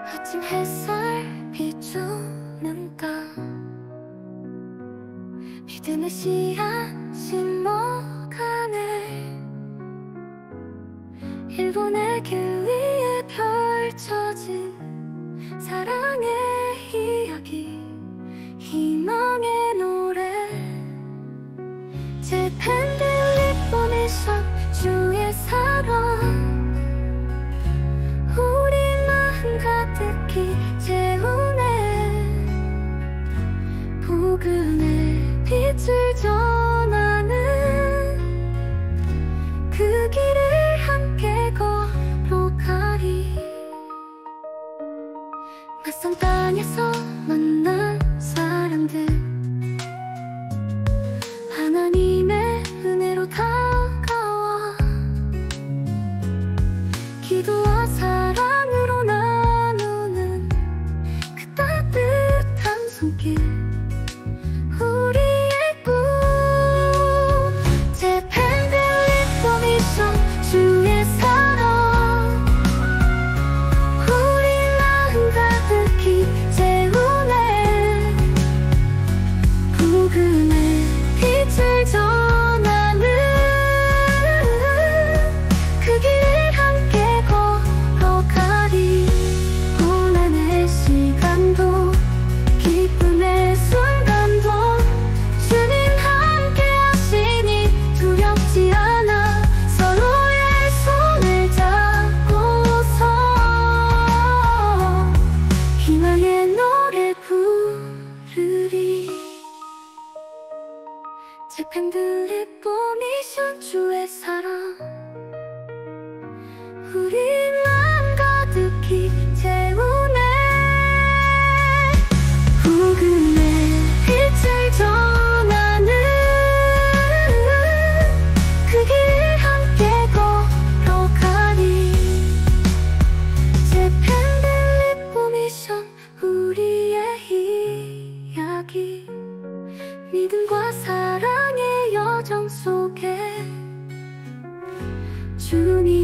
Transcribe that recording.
아침 햇살 비추는 땅, 믿음의 씨앗 심어가네. 일본의 길 위에 펼쳐진 사랑의 이야기, 희망의 노래. 제 팬들리 보내션 주의 사랑, 우리 마음 가득히 채우네. 복음의 빛을 전하는 그 길을 함께 걸어가리. 낯선 땅에서 만난 사람들, 하나님의 은혜로 다가와 기도와 사랑으로 나누는 그 따뜻한 손길, 우리의 꿈. 제 팬들리 포미션 주의 사랑, 우리 마음 가득히 채우네. 복음의 빛을 전하는 그 길을 함께 걸어가리. 고난의 시간도 기쁨의 순간도 주님 함께 하시니 두렵지 않아. 서로의 손을 잡고서 희망의 노래 부르리. 제 팬들리 포미션 주의 사랑, 우리 마음 가득히 채우네. 복음의 빛을 전하는 그 길을 함께 걸어가리. 제 팬들리 포미션 우리의 이야기, 믿음과 사랑의 여정 속에 주님